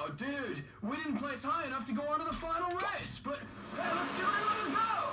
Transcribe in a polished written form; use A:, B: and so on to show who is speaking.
A: Oh, dude, we didn't place high enough to go on to the final race, but hey, let's get ready to go!